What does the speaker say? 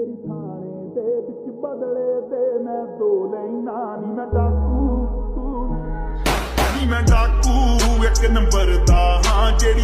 मेरी थाने दे विच बदले दे मैं दो लैना नी मैं डाकू एक नंबर दा हाँ जेड़ी